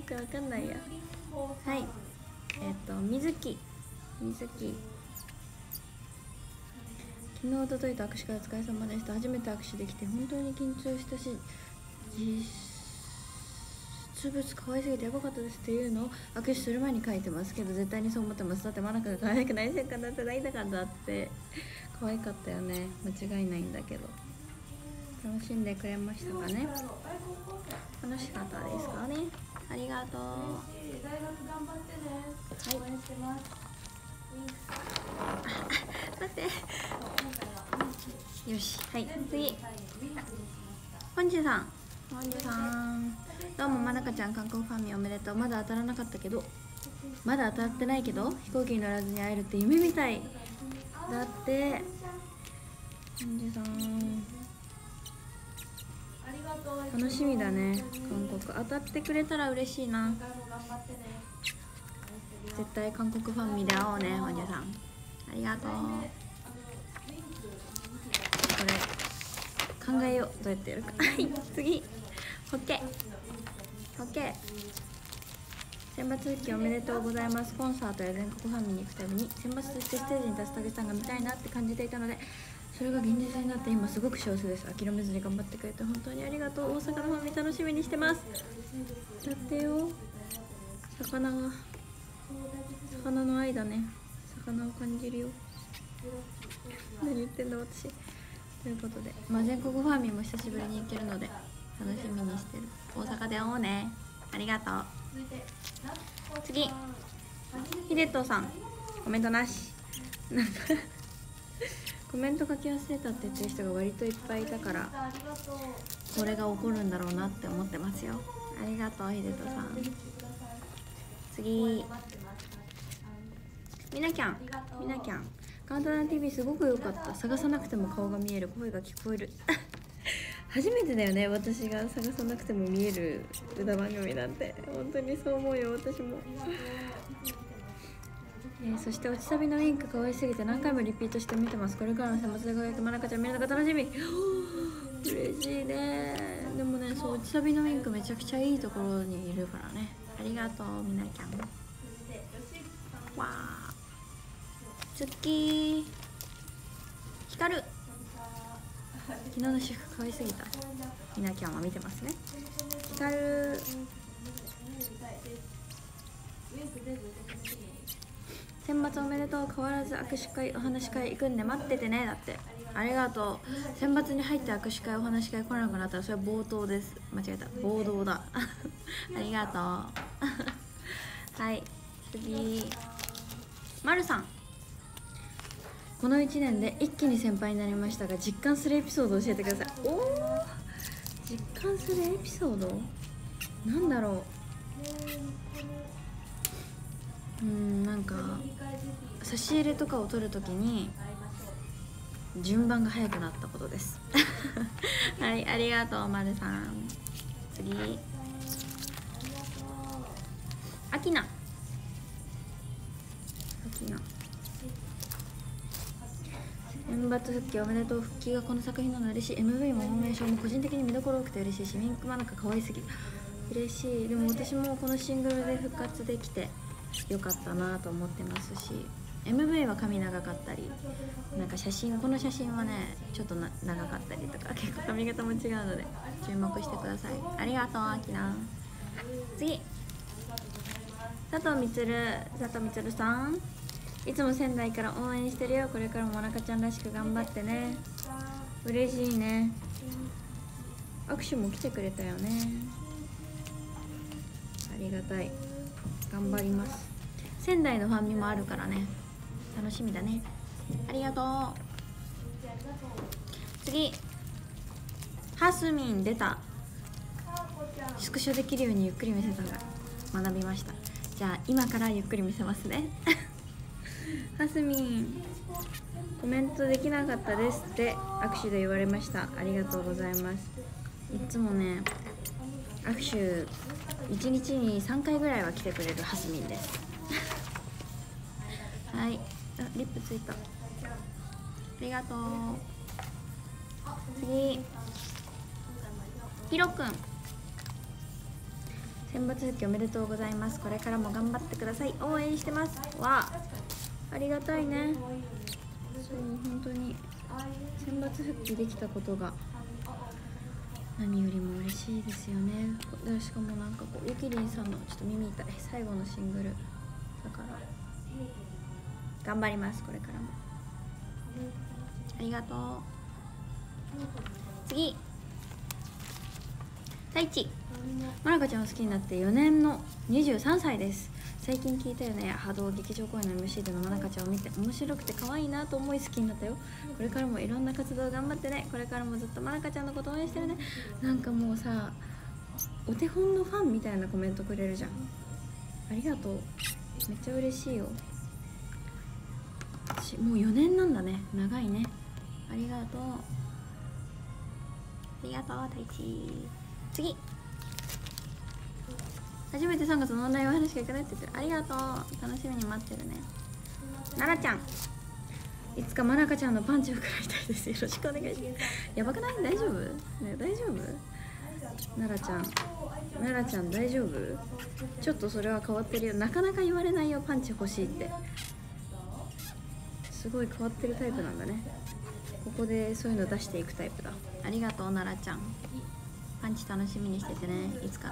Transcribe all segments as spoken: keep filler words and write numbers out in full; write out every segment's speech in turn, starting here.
くわかんないや。はい、えっとみずきみずき昨日おとといと握手会お疲れ様でした。初めて握手できて本当に緊張したし、実物可愛すぎてやばかったですっていうのを握手する前に書いてますけど、絶対にそう思ってます。だってマナカが可愛くないせっかだってないんだから。だって可愛かったよね、間違いないんだけど。楽しんでくれましたかね。楽しかったですかね。ありがとう。大学頑張ってね。はい、応援してます。待ってよし、はい、次本日さん本日さんどうもまなかちゃん、韓国ファミおめでとう。まだ当たらなかったけどまだ当たってないけど飛行機に乗らずに会えるって夢みたいだって。本日さん楽しみだね。韓国当たってくれたら嬉しいな。絶対韓国ファンミで会おうね。本日さんありがとう。これ考えよう、どうやってやるか。はい、次ホッケホッケ選抜復帰おめでとうございます。コンサートや全国ファンミに行くたびに選抜としてステージに立つタグさんが見たいなって感じていたので、それが現実になって今すごく幸せです。諦めずに頑張ってくれて本当にありがとう。大阪のファンミ楽しみにしてます。だってよ、魚が魚の愛だね。魚を感じるよ。何言ってんだ私。ということで、まあ、全国ファンミも久しぶりに行けるので楽しみにしてる。大阪で会おうね。ありがとう。次ヒデトさんコメントなし。なんかコメント書き忘れたって言ってる人が割といっぱいいたから、これが起こるんだろうなって思ってますよ。ありがとうヒデトさん。次みなきゃんみなきゃんカウントダウン ティーブイ すごく良かった。探さなくても顔が見える、声が聞こえる初めてだよね、私が探さなくても見える歌番組なんて。本当にそう思うよ、私もえー、そして落ちサビのウィンク可愛すぎて何回もリピートして見てます。これからの選抜で輝くまなかちゃん見るのが楽しみ嬉しいね。でもね、そう落ちサビのウィンクめちゃくちゃいいところにいるからね。ありがとうみなきゃん。わーツッキー光る。昨日の私服可愛すぎた。みなきゃんは見てますね。光る。選抜おめでとう。変わらず握手会お話し会行くんで待っててね。だってありがとう。選抜に入って握手会お話し会来なくなったらそれは暴動です。間違えた、暴動だありがとうはい、次まるさん。このいちねんで一気に先輩になりましたが実感するエピソードを教えてください。おお、実感するエピソードなんだろう。うーん、なんか差し入れとかを取るときに順番が早くなったことですはい、ありがとうまるさん。次あきなあきな選抜復帰おめでとう。復帰がこの作品なの嬉しい。 エムブイ もフォーメーションも個人的に見どころ多くて嬉しいし、ミンクマナカ可愛すぎる嬉しい。でも私もこのシングルで復活できてよかったなと思ってますし、 エムブイ は髪長かったり、なんか写真この写真はねちょっとな長かったりとか結構髪型も違うので注目してください。ありがとうあきな。次佐藤みつる佐藤みつるさん、いつも仙台から応援してるよ。これからもまなかちゃんらしく頑張ってね。嬉しいね。握手も来てくれたよね。ありがたい。頑張ります。仙台のファンミもあるからね、楽しみだね。ありがとう。次ハスミン出た。スクショできるようにゆっくり見せたが学びました。じゃあ今からゆっくり見せますねハスミンコメントできなかったですって握手で言われました。ありがとうございます。いつもね握手いちにちにさんかいぐらいは来てくれるハスミンですはい、あリップついた。ありがとう。次ひろくん選抜復帰おめでとうございます。これからも頑張ってください。応援してます。わあ、ありがたいね。そう本当に選抜復帰できたことが何よりも嬉しいですよね。でしかもなんかこうゆきりんさんのちょっと耳痛い最後のシングルだから頑張ります。これからもありがとう。次、太一、まなかちゃんを好きになってよねんのにじゅうさんさいです。最近聞いたよね、波動劇場公演の エムシー でのまなかちゃんを見て面白くて可愛いなと思い好きになったよ。これからもいろんな活動頑張ってね。これからもずっとまなかちゃんのこと応援してるね。なんかもうさ、お手本のファンみたいなコメントくれるじゃん。ありがとう、めっちゃ嬉しいよ。もうよねんなんだね、長いね。ありがとう、ありがとう太一。次、初めてさんがつのオンラインお話しか行かないって言ってる。ありがとう、楽しみに待ってるね。奈々ちゃん、いつかまなかちゃんのパンチを食らいたいです。よろしくお願いします。やばくない？大丈夫？ね、大丈夫？奈々ちゃん、奈々ちゃん大丈夫？ちょっとそれは変わってるよ。なかなか言われないよ、パンチ欲しいって。すごい変わってるタイプなんだね。ここでそういうの出していくタイプだ。ありがとう奈々ちゃん。パンチ楽しみにしててね、いつかの。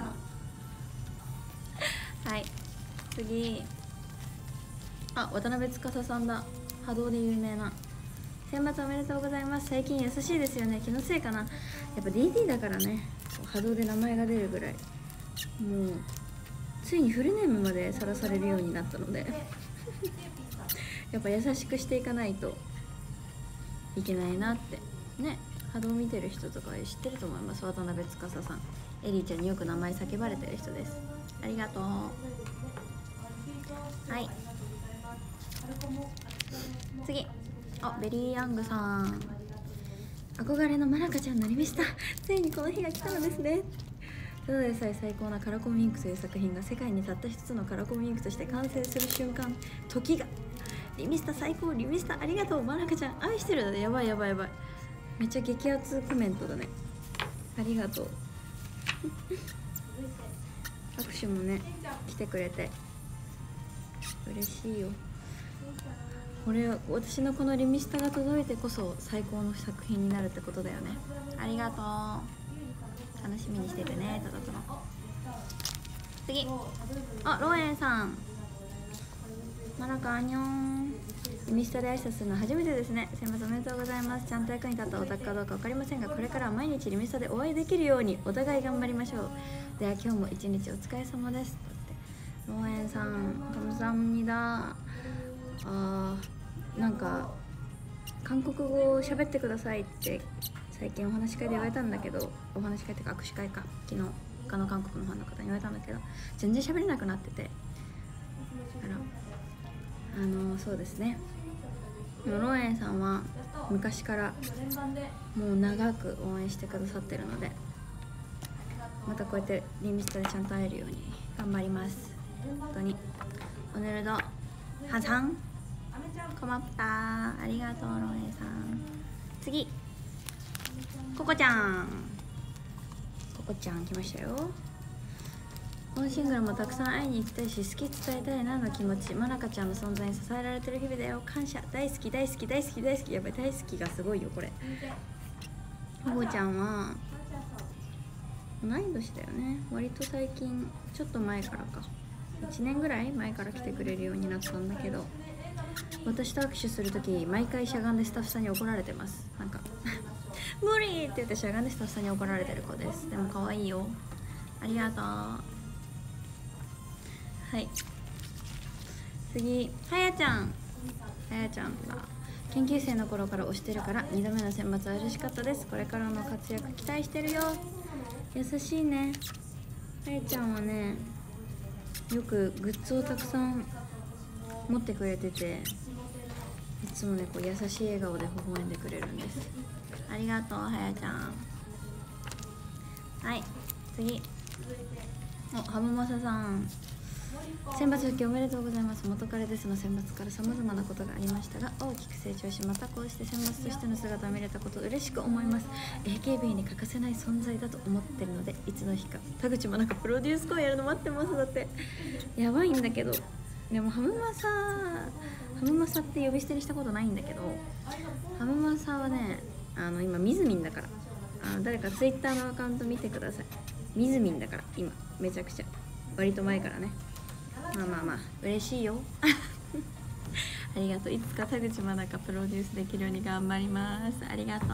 はい、次、あ、渡辺司さんだ。波動で有名な。選抜おめでとうございます。最近優しいですよね。気のせいかな。やっぱ ディーティー だからね、波動で名前が出るぐらい、もうついにフルネームまでさらされるようになったのでやっぱ優しくしていかないといけないなってね。波動見てる人とか知ってると思います。渡辺司さん、エリーちゃんによく名前叫ばれてる人です。ありがとう。はい、次、あ、ベリーヤングさん、憧れのまなかちゃんになりました。ついにこの日が来たのですね。ただでさえ最高なカラコンインクという作品が世界にたった一つのカラコンインクとして完成する瞬間、時が。リミスタ最高、リミスタありがとう、まなかちゃん愛してるだね。やばいやばいやばい、めっちゃ激アツコメントだね。ありがとう拍手もね来てくれて嬉しいよ。これ私のこのリミスタが届いてこそ最高の作品になるってことだよね。ありがとう、楽しみにしててね、届くの。次、あ、ローエンさん、まなかあんにょん。リミスタで挨拶するのは初めてですね。選抜おめでとうございます。ちゃんと役に立ったオタクかどうか分かりませんが、これからは毎日リミスタでお会いできるようにお互い頑張りましょう。では今日も一日お疲れ様です。ローエンさん、カムサムニダ。あー、なんか韓国語を喋ってくださいって最近お話し会で言われたんだけど、お話し会っていうか握手会か、昨日他の韓国のファンの方に言われたんだけど、全然喋れなくなってて、だからあのー、そうですね、ローエンさんは昔からもう長く応援してくださってるので、またこうやってリミスタでちゃんと会えるように頑張ります。本当にオネルドハさんコマプター、ありがとうローエンさん。次、ココちゃん、ココちゃん来ましたよ。本シングルもたくさん会いに行きたいし好き伝えたいなの気持ち、まなかちゃんの存在に支えられてる日々だよ。感謝、大好き大好き大好き大好き。やばい、大好きがすごいよこれ。ココちゃんは同い年だよね。割と最近、ちょっと前からか、いちねんぐらい前から来てくれるようになったんだけど、私と握手するとき毎回しゃがんでスタッフさんに怒られてます。なんか無理って言ってしゃがんでスタッフさんに怒られてる子です。でも可愛いよ、ありがとう。はい、次、はやちゃん。はやちゃんが研究生の頃から推してるからにどめの選抜は嬉しかったです。これからの活躍期待してるよ。優しいね。はやちゃんはね、よくグッズをたくさん持ってくれてて、いつもねこう優しい笑顔で微笑んでくれるんです。ありがとうはやちゃん。はい、次、お、はもまささん、 選抜復帰おめでとうございます。元彼ですの選抜からさまざまなことがありましたが、大きく成長し、またこうして選抜としての姿を見れたことを嬉しく思います。 エーケービー に欠かせない存在だと思ってるので、いつの日か田口もなんかプロデュース公演やるの待ってます。だってやばいんだけど、でもハムマサハムマサって呼び捨てにしたことないんだけど、ハムマサはね、あの今みずみんだから、あの誰かツイッターのアカウント見てください。みずみんだから今めちゃくちゃ割と前からね。まあまあまあ嬉しいよありがとう。いつか田口まなかプロデュースできるように頑張ります。ありがと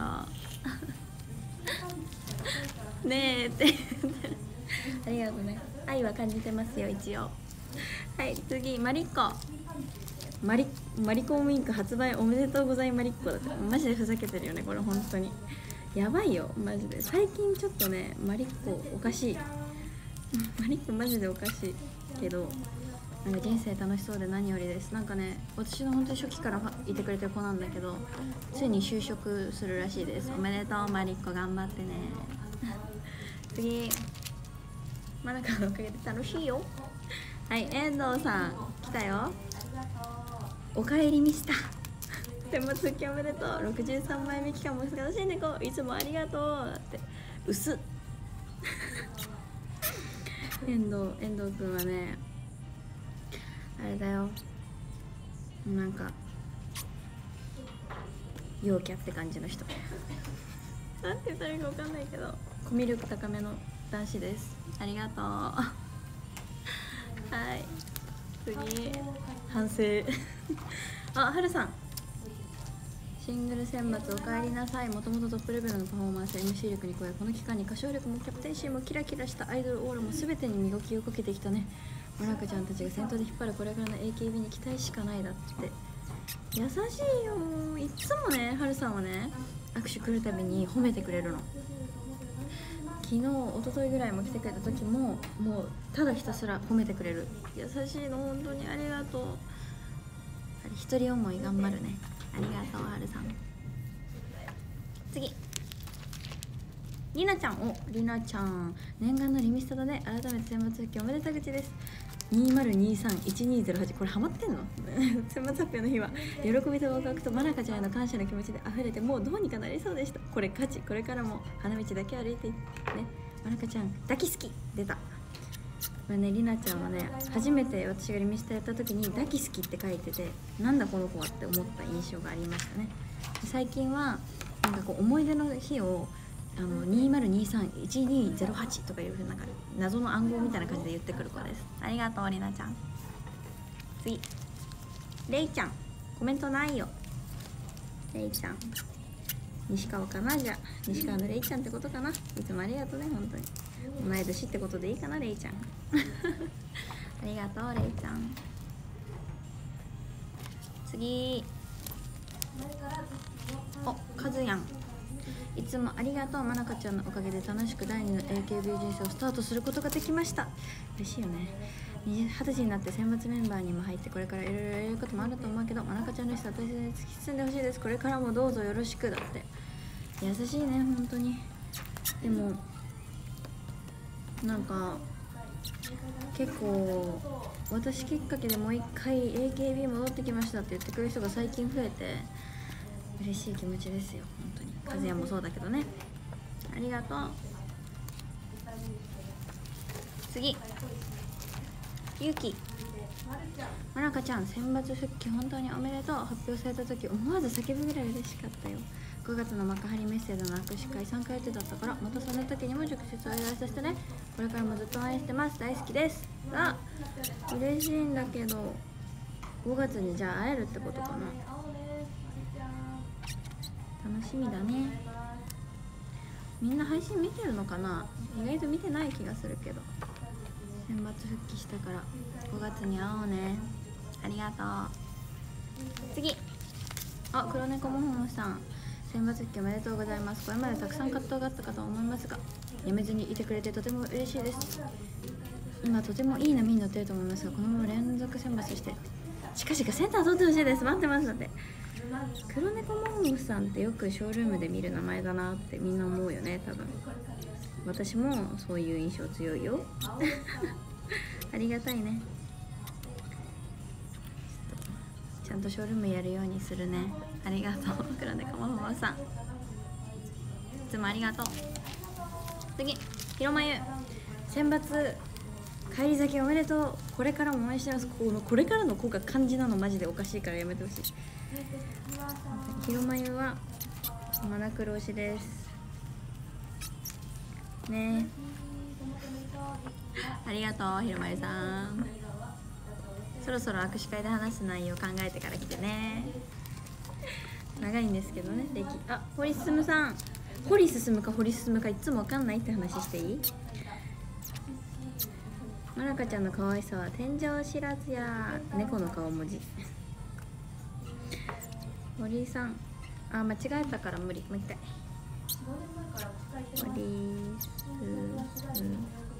うねえってありがとうね。愛は感じてますよ一応。はい、次マリッコ。マリマリコンウィンク発売おめでとうございますマリッコだって。マジでふざけてるよねこれ本当にやばいよマジで。最近ちょっとねマリッコおかしいマリッコマジでおかしいけど、なんか人生楽しそうで何よりです。なんかね、私の本当に初期からいてくれてる子なんだけど、ついに就職するらしいです。おめでとうマリッコ、頑張ってね次まなかのおかげで楽しいよ。はい、遠藤さん来たよ。おかえりミスター選抜復帰おめでとう。ろくじゅうさんまいめ期間も楽しんでいこう。いつもありがとう。だって薄っ遠藤遠藤くんはねあれだよ、なんか陽キャって感じの人なんて言ったらいいか分かんないけど、コミュ力高めの男子です。ありがとうはい次反省あ、はるさんシングル選抜おかえりなさい。もともとトップレベルのパフォーマンス エムシー 力に加え、この期間に歌唱力もキャプテンシーもキラキラしたアイドルオーラも全てに磨きをかけてきたね。まなかちゃんたちが先頭で引っ張るこれからの エーケービー に期待しかないだって。優しいよ。いつもね、はるさんはね握手来るたびに褒めてくれるの。昨日一昨日ぐらいも来てくれた時ももうただひたすら褒めてくれる。優しいの本当にありがとう。一人思い頑張るね。ありがとうはるさん。次りなちゃん。おりなちゃん念願のリミストだね。改めて選抜復帰おめでた口です。にまるにさんいちにーぜろはちこれハマってんの選抜発表の日は喜びとワクワクとまなかちゃんへの感謝の気持ちで溢れて、もうどうにかなりそうでした。これ勝ち、これからも花道だけ歩いていってね。まなかちゃん抱き好き出た。これね、りなちゃんはね初めて私がリミストやった時に抱き好きって書いてて、なんだこの子はって思った印象がありましたね。最近はなんかこう思い出の日をあのにまるにさんいちにーぜろはちとかいうふうななんか謎の暗号みたいな感じで言ってくる子です。ありがとうりなちゃん。次れいちゃんコメントないよ。れいちゃん西川かな。じゃあ西川のれいちゃんってことかな。いつもありがとうね本当に。同い年ってことでいいかなれいちゃんありがとうれいちゃん。次おかずやんいつもありがとう。まなかちゃんのおかげで楽しくだいにの エーケービー 人生をスタートすることができました。嬉しいよね。はたちになって選抜メンバーにも入ってこれからいろいろやれることもあると思うけど、まなかちゃんの人は大切に突き進んでほしいです。これからもどうぞよろしくだって。優しいね本当に。でもなんか結構私きっかけでもう一回 エーケービー 戻ってきましたって言ってくれる人が最近増えて嬉しい気持ちですよ本当に。和也もそうだけどね。ありがとう。次ゆうきまなかちゃん選抜復帰本当におめでとう。発表された時思わず叫ぶぐらい嬉しかったよ。ごがつの幕張メッセージの握手会参加予定だったから、またその時にも直接お祝いさせてね。これからもずっと応援してます。大好きです。あ、嬉しいんだけどごがつにじゃあ会えるってことかな。楽しみだね。みんな配信見てるのかな。意外と見てない気がするけど。選抜復帰したからごがつに会おうね。ありがとう。次あ、黒猫もほもさん選抜復帰おめでとうございます。これまでたくさん葛藤があったかと思いますが、やめずにいてくれてとても嬉しいです。今とてもいい波に乗ってると思いますが、このまま連続選抜して近々センター取ってほしいです。待ってます。だって黒猫モンゴさんってよくショールームで見る名前だなってみんな思うよね多分。私もそういう印象強いよありがたいね。 ゃんとショールームやるようにするね。ありがとう黒猫もももさん、いつもありがとう。次、ひろまゆ選抜帰り咲きおめでとう。これからも応援してます。このこれからの子が漢字なのマジでおかしいからやめてほしい。ひろまゆはマナクロ推しですね。ありがとうひろまゆさん。そろそろ握手会で話す内容考えてから来てね。長いんですけどね歴。あ、堀進さん、堀進むか堀進むかいつもわかんないって話していい？まなかちゃんの可愛さは天井知らずや。猫の顔文字堀井さん、あ、間違えたから無理。もう一回。堀井すん、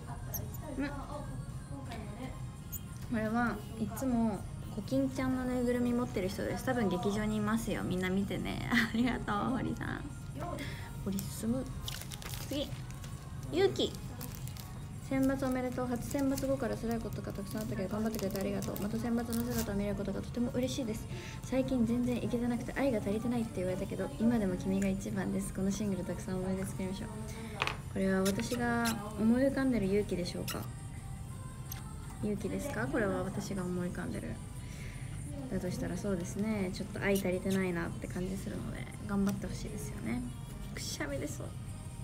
これはいつもコキンちゃんのぬいぐるみ持ってる人です。多分劇場にいますよ。みんな見てね。ありがとう堀さん。堀進む。次、ゆうき選抜おめでとう。初選抜後から辛いことがたくさんあったけど頑張ってくれてありがとう。また選抜の姿を見ることがとても嬉しいです。最近全然いけてなくて愛が足りてないって言われたけど今でも君が一番です。このシングルたくさん思い出作りましょう。これは私が思い浮かんでる勇気でしょうか。勇気ですか？これは私が思い浮かんでる。だとしたらそうですね、ちょっと愛足りてないなって感じするので頑張ってほしいですよね。くしゃみでそう。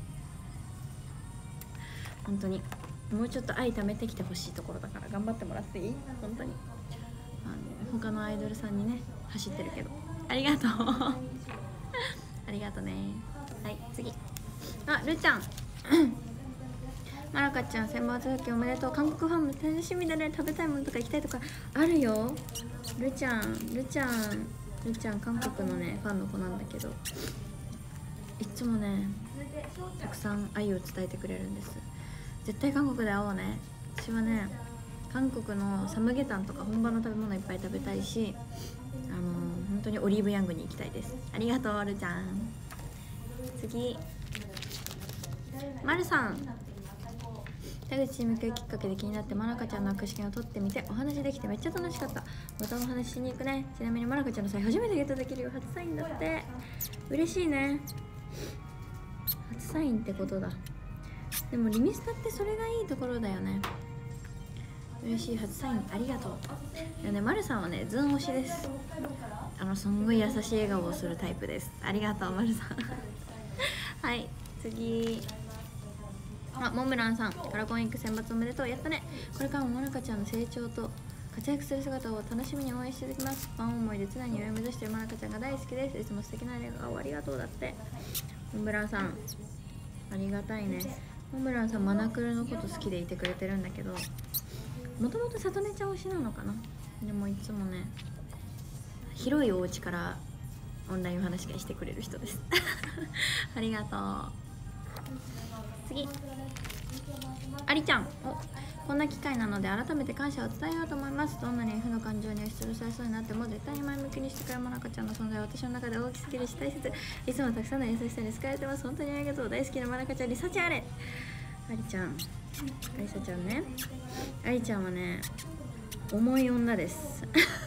本当にもうちょっと愛貯めてきてほしいところだから頑張ってもらっていい？本当にあの他のアイドルさんにね走ってるけどありがとうありがとね。はい、次、あ、るちゃんまなかちゃん選抜復帰おめでとう。韓国ファンも楽しみだね。食べたいものとか行きたいとかあるよ。るちゃんるちゃんるちゃん韓国のねファンの子なんだけどいつもねたくさん愛を伝えてくれるんです。絶対韓国で会おうね。私はね韓国のサムゲタンとか本場の食べ物いっぱい食べたいし、あのー、本当にオリーブヤングに行きたいです。ありがとうるちゃん。次、まるさん、田口チーム系きっかけで気になってまなかちゃんの握手券を取ってみてお話できてめっちゃ楽しかった。またお話ししに行くね。ちなみにまなかちゃんのサイン初めてゲットできるよ。初サインだって。嬉しいね。初サインってことだ。でもリミスタってそれがいいところだよね。嬉しい。初サインありがとう。いやね、まるさんはねズン推しです。あのすんごい優しい笑顔をするタイプです。ありがとうまるさんはい、次、あ、モンブランさん、カラコンインク選抜おめでとう。やったね。これからもまなかちゃんの成長と活躍する姿を楽しみに応援していきます。ファン思いで常に上を目指しているまなかちゃんが大好きです。いつも素敵な笑顔ありがとう。だってモンブランさんありがたいね。モンブランさんマナクルのこと好きでいてくれてるんだけどもともとさとねちゃん推しなのかな。でもいつもね広いお家からオンラインお話し会してくれる人ですありがとう。次、ありちゃん、お、こんな機会なので改めて感謝を伝えようと思います。どんなに負の感情に押しつぶされそうになっても絶対に前向きにしてくれるまなかちゃんの存在は私の中で大きすぎるし大切。いつもたくさんの優しさに救われてます。本当にありがとう。大好きなまなかちゃんに幸あれ。ありちゃん、ありさちゃんね、ありちゃんはね重い女です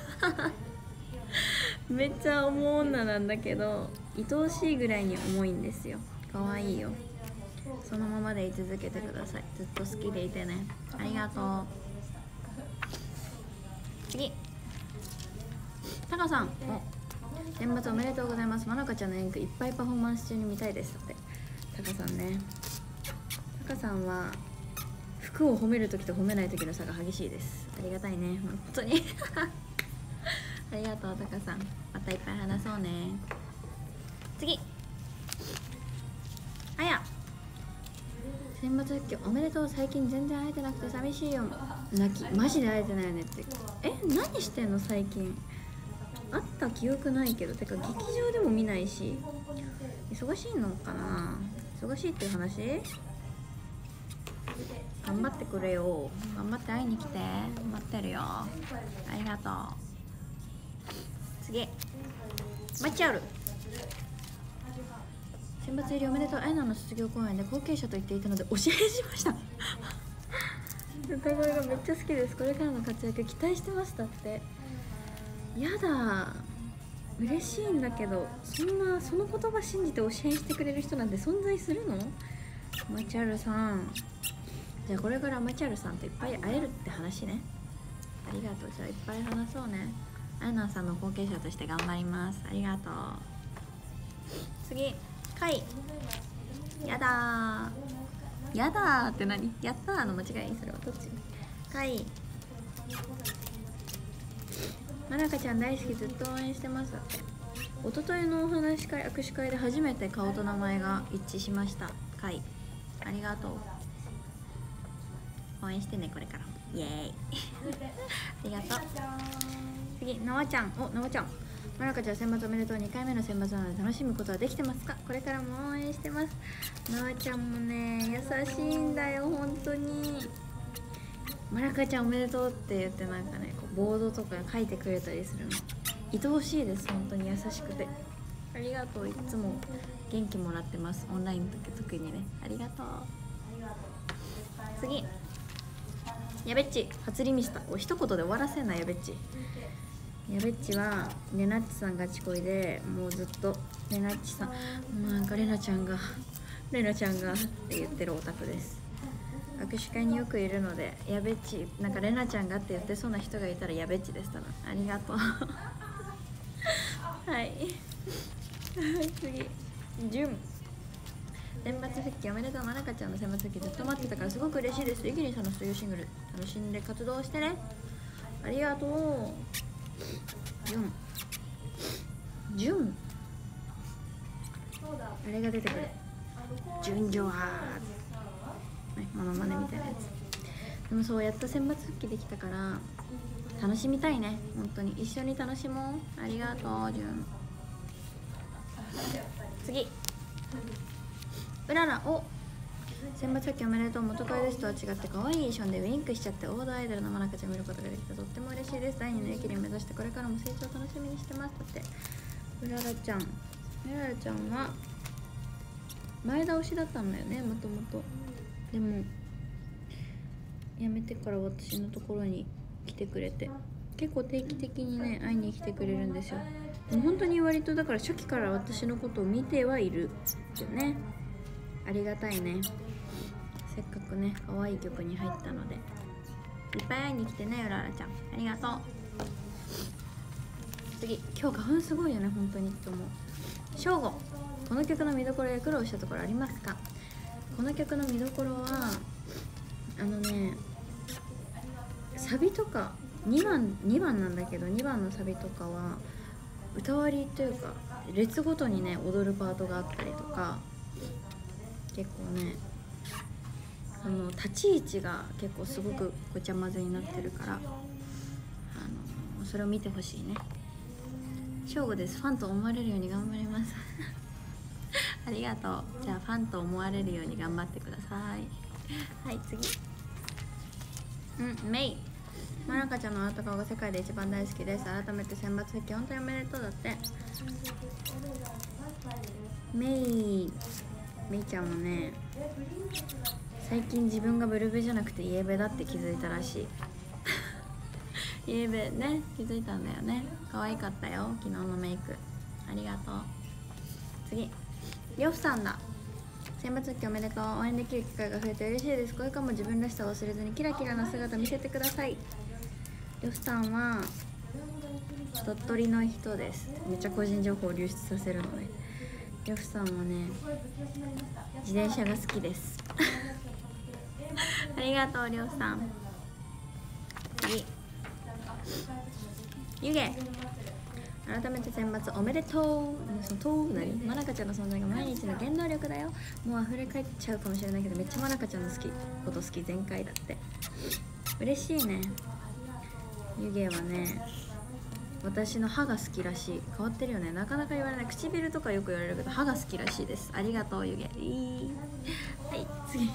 めっちゃ重い女なんだけど愛おしいぐらいに重いんですよ。可愛いよ。そのままで居続けてください。ずっと好きでいてね。ありがとう。次、タカさん、お、選抜おめでとうございます。まなかちゃんの演技いっぱいパフォーマンス中に見たいですって。タカさんね、タカさんは服を褒めるときと褒めないときの差が激しいです。ありがたいね、本当にありがとうタカさん。またいっぱい話そうね。次、あや、選抜復帰おめでとう。最近全然会えてなくて寂しいよ。泣き、マジで会えてないよねって。え、何してんの最近。会った記憶ないけど、てか劇場でも見ないし忙しいのかな。忙しいっていう話。頑張ってくれよ。頑張って会いに来て。待ってるよ。ありがとう。次、マチャル、選抜入りおめでとう。アイナの卒業公演で後継者と言っていたので教えしました歌声がめっちゃ好きです。これからの活躍期待してましたって。 やだ、嬉しいんだけど、そんなその言葉信じて推し変してくれる人なんて存在するの？マチャルさん、じゃあこれからマチャルさんといっぱい会えるって話ね。ありがとう。じゃあいっぱい話そうね。あやなさんの後継者として頑張ります。ありがとう。次、かい。やだー、やだーって何？やったーの間違い？それはどっち？かい。まなかちゃん大好き、ずっと応援してます。だって一昨日のお話し会、握手会で初めて顔と名前が一致しました。かい、ありがとう。応援してね、これから。イエーイありがとう。次、なわちゃん。お、なわちゃん、まなかちゃん選抜おめでとう。にかいめの選抜なので楽しむことはできてますか？これからも応援してます。なわちゃんもね、優しいんだよ、本当に。まなかちゃんおめでとうって言って、なんかね、こうボードとか書いてくれたりするの愛おしいです。本当に優しくてありがとう。いつも元気もらってます。オンラインの時特にね、ありがとう。次、やべっち、初リミした。お一言で終わらせんな、やべっち。やべっちはレナッチさんガチ恋で、もうずっとレナッチさん、もうなんかレナちゃんがレナちゃんがって言ってるオタクです。握手会によくいるので、やべっち、なんかレナちゃんがって言ってそうな人がいたらやべっちでしたな。ありがとうはい次、ジュン、選抜復帰おめでとう。まなかちゃんの選抜復帰ずっと待ってたからすごく嬉しいです。ゆきりんさんのストーリーシングル楽しんで活動してね。ありがとう。ジュン、ジュン、あれが出てくる、ジュンジョワーね、モノマネみたいなやつ。でもそうやっと選抜復帰できたから楽しみたいね。本当に一緒に楽しもう。ありがとう、ジュン。次、うらら。お、選抜復帰おめでとう。元カレですとは違って可愛い衣装でウィンクしちゃって王道アイドルのまなかちゃん見ることができてとっても嬉しいです。だいにのゆきりん目指してこれからも成長楽しみにしてます。だってうららちゃん、うららちゃんは前倒しだったんだよね、もともと。でも辞めてから私のところに来てくれて、結構定期的にね会いに来てくれるんですよ。でも本当に割とだから初期から私のことを見てはいるよね。ありがたいね。せっかくね可愛い曲に入ったのでいっぱい会いに来てね、うららちゃん。ありがとう。次、今日花粉すごいよね本当にって思う。しょうご、この曲の見どころや苦労したところありますか？この曲の見どころはあのね、サビとかにばんにばんなんだけど、にばんのサビとかは歌割りというか列ごとにね踊るパートがあったりとか、結構ねあの立ち位置が結構すごくごちゃ混ぜになってるから、あのそれを見てほしいね。正午です。ファンと思われるように頑張りますありがとう。じゃあファンと思われるように頑張ってください。はい、次、うん、メイ、まなかちゃんのあなた顔が世界で一番大好きです。改めて選抜復帰本当におめでとう。だってメイ、メイちゃんもね最近自分がブルベじゃなくてイエベだって気づいたらしいイエベね、気づいたんだよね。可愛かったよ昨日のメイク。ありがとう。次、りょうさんだ。選抜復帰おめでとう。応援できる機会が増えて嬉しいです。これからも自分らしさを忘れずにキラキラな姿見せてください。りょうさんは鳥取の人です。めっちゃ個人情報を流出させるので、りょうさんはね自転車が好きですありがとうりょうさん。次、ゆげ、改めて選抜おめでとう。そのとう何、まなかちゃんの存在が毎日の原動力だよ。もう溢れ返っちゃうかもしれないけど、めっちゃまなかちゃんの好きこと好き全開だって。嬉しいね。ゆげはね私の歯が好きらしい。変わってるよね、なかなか言われない。唇とかよく言われるけど歯が好きらしいです。ありがとうゆげ。いい、はい、次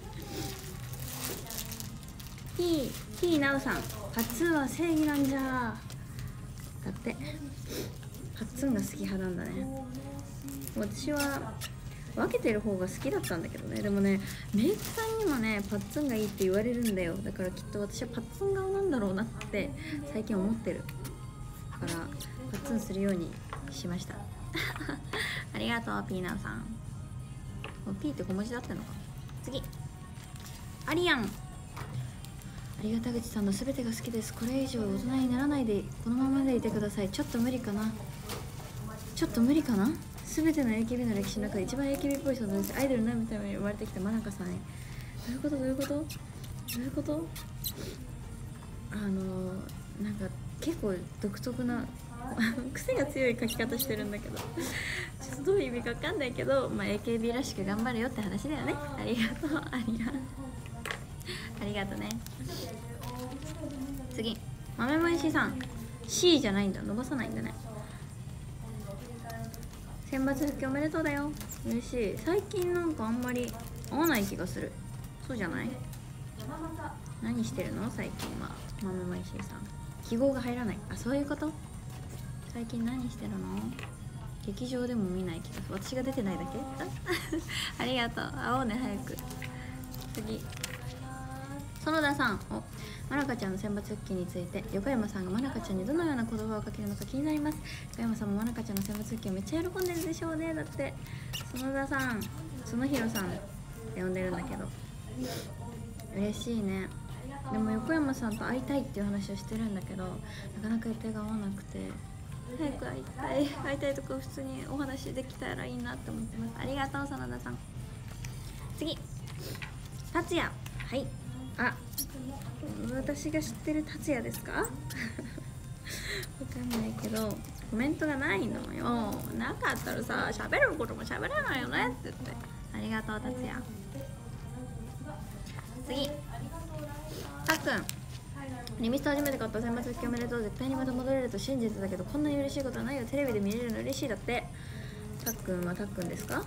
T、T なおさん、パッツンは正義なんじゃだって。パッツンが好き派なんだね。私は分けてる方が好きだったんだけどね。でもねメイクさんにもねパッツンがいいって言われるんだよ。だからきっと私はパッツン顔なんだろうなって最近思ってる。 からパッツンするようにしましたありがとうピーナーさん。P って小文字だったのか。次アリアン。ありがた口さんのすべてが好きです。これ以上大人にならないでこのままでいてください。ちょっと無理かなちょっと無理かな。すべての エーケービー の歴史の中で一番 エーケービー っぽい存在です。アイドルになるために生まれてきた真中さんへ。どういうことどういうことどういうこと。あのー、なんか結構独特な癖が強い書き方してるんだけどちょっとどういう意味か分かんないけど、まあ、エーケービー らしく頑張れよって話だよね。ありがとうありがとうありがとうね。次豆もいしさん C じゃないんだ、伸ばさないんだね。選抜復帰おめでとうだよ。嬉しい。最近なんかあんまり合わない気がする。そうじゃない？何してるの最近は。豆もいしさん記号が入らない。あ、そういうこと。最近何してるの。劇場でも見ない気がする。私が出てないだけありがとう。会おうね早く。次園田さん。おまなかちゃんの選抜復帰について横山さんがまなかちゃんにどのような言葉をかけるのか気になります。横山さんもまなかちゃんの選抜復帰をめっちゃ喜んでるでしょうね。だって園田さん園弘さんって呼んでるんだけど嬉しいね。でも横山さんと会いたいっていう話をしてるんだけどなかなか予定が合わなくて早く会いたい会いたいとか普通にお話できたらいいなって思ってます。ありがとう園田さん。次達也。はい。あ、私が知ってる達也ですかわかんないけどコメントがないのよ。なかったらさ喋ることも喋らないよねって言って。ありがとう達也。次たっくん。リミスト初めて買った選抜復帰おめでとう。絶対にまた戻れると信じてたけどこんなに嬉しいことはないよ。テレビで見れるの嬉しいだって。たっくんはたっくんですか。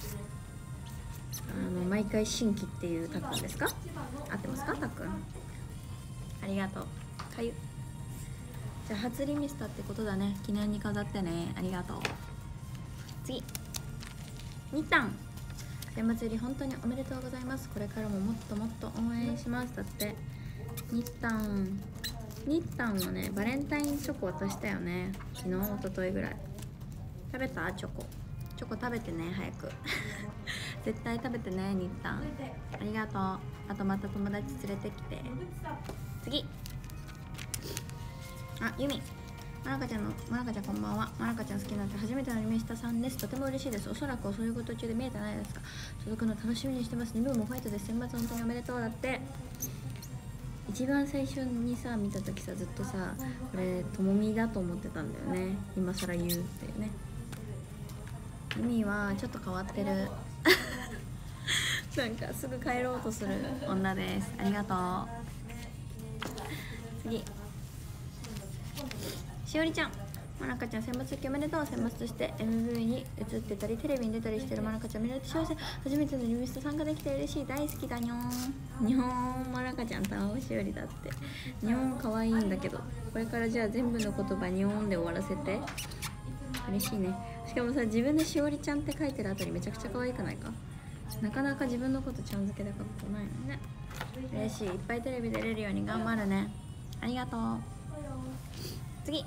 あの毎回新規っていうたっくんですか。合ってますかたっくん。ありがとう。かゆ。じゃあ初リミスタってことだね。記念に飾ってね。ありがとう。次にたん。年末入り本当におめでとうございます。これからももっともっと応援します。だってにたんにたんはねバレンタインチョコ渡したよね。昨日一昨日ぐらい食べた。チョコチョコ食べてね早く絶対食べてねにたん。ありがとう。あとまた友達連れてきて。次あゆみ。まなかちゃんのまなかちゃんこんばんは。まなかちゃん好きになって初めてのリメスタさんです。とても嬉しいです。おそらくそういうこと中で見えてないですか。届くの楽しみにしてます。にぶんもファイトです。選抜本当におめでとうだって。一番最初にさ見た時さずっとさこれともみだと思ってたんだよね。今更言うっていうね。意味はちょっと変わってるなんかすぐ帰ろうとする女です。ありがとう。次しおりちゃん。まなかちゃん選抜復帰おめでとう。選抜として エムブイ に映ってたりテレビに出たりしてるまなかちゃん見られて幸せ。初めてのリミスト参加できて嬉しい。大好きだにょーん。にょーん。まなかちゃんと青しおりだって。にょーんかわいいんだけどこれからじゃあ全部の言葉にょーんで終わらせて。嬉しいね。しかもさ自分でしおりちゃんって書いてるあたりめちゃくちゃ可愛くないか。なかなか自分のことちゃん付けで書くことないのね。嬉しい。いっぱいテレビ出れるように頑張るね。ありがとう。次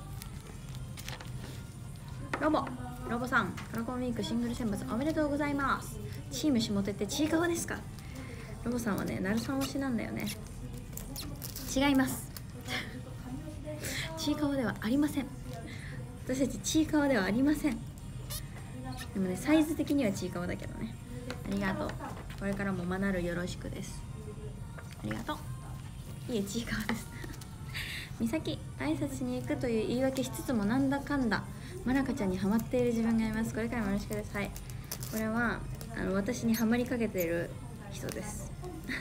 ロボ。ロボさん。ドラゴンウィークシングル選抜おめでとうございます。チーム下手ってちいかわですか。ロボさんはねなるさん推しなんだよね。違いますちいかわではありません。私たちちいかわではありません。でもねサイズ的にはちいかわだけどね。ありがとう。これからもまなるよろしくです。ありがとう。いえちいかわですみさき。挨拶に行くという言い訳しつつもなんだかんだまなかちゃんにハマっている自分がいます。これからもよろしくです。はい。これはあの私にハマりかけている人です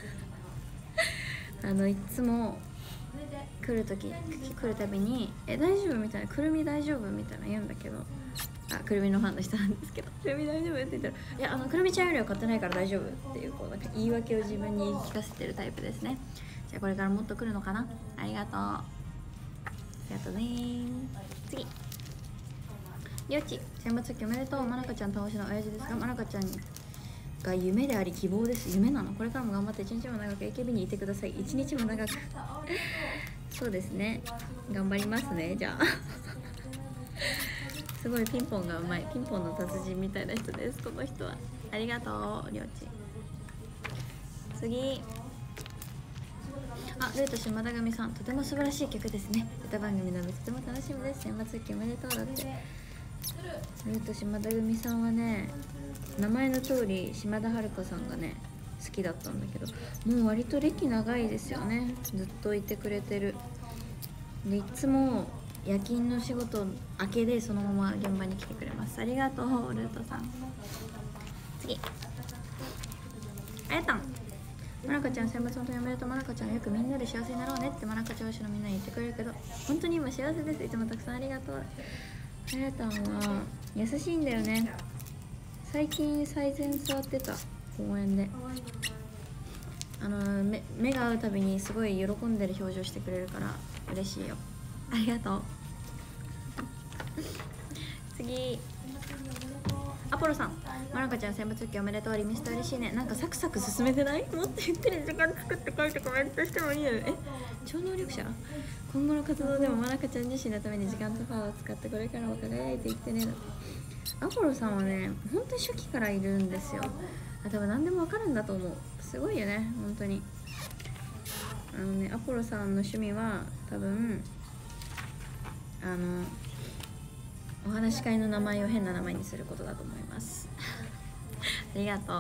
あのいつも来る時来るたびに「え大丈夫?」みたいな「くるみ大丈夫?」みたいな言うんだけど、あくるみのファンの人なんですけど「くるみ大丈夫?」って言ったら「いやあのくるみちゃんよりは買ってないから大丈夫」っていうこうなんか言い訳を自分に言い聞かせてるタイプですね。じゃあこれからもっと来るのかな。ありがとう。ありがとうね。次りょうち。選抜復帰おめでとう。まなかちゃん倒しの親父ですがまなかちゃんが夢であり希望です。夢なの。これからも頑張って一日も長く エーケービー にいてください。一日も長くそうですね頑張りますね。じゃあすごいピンポンがうまい、ピンポンの達人みたいな人ですこの人は。ありがとうりょうち。次、あ、ルート島田組さん、とても素晴らしい曲ですね。歌番組のとても楽しみです。選抜復帰おめでとうだって。ルート島田組さんはね、名前の通り島田春香さんがね好きだったんだけど、もう割と歴長いですよね。ずっといてくれてる。でいつも夜勤の仕事明けでそのまま現場に来てくれます。ありがとうルートさん。次、あやたん、まなかちゃん選抜本当におめでとう。まなかちゃんよくみんなで幸せになろうねってまなかちゃん推しのみんなに言ってくれるけど、本当に今幸せです。いつもたくさんありがとう。あやたんは優しいんだよね。最近最前座ってた公園で、あの 目, 目が合うたびにすごい喜んでる表情してくれるから嬉しいよ。ありがとう次、アポロさん、まなかちゃん選抜復帰おめでとう。リミスト嬉しいね。なんかサクサク進めてない？もっとゆっくり時間作って書いてコメントしてもいいよね。え、超能力者？今後の活動でもまなかちゃん自身のために時間とパワーを使ってこれからも輝いていってね。アポロさんはね、本当に初期からいるんですよ。あ、多分何でも分かるんだと思う。すごいよね、本当に。あのね、アポロさんの趣味は多分あのお話し会の名前を変な名前にすることだと思いますありがとう。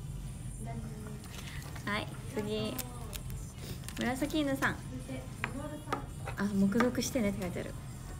はい、次、紫犬さん、あ、黙読してねって書いてある